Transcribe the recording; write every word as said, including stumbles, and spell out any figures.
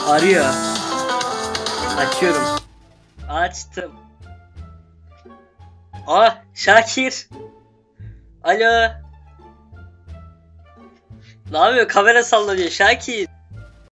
Arıyor. Açıyorum. Açtım. Aa, Şakir. Alo. Ne yapıyor? Kamera sallanıyor Şakir.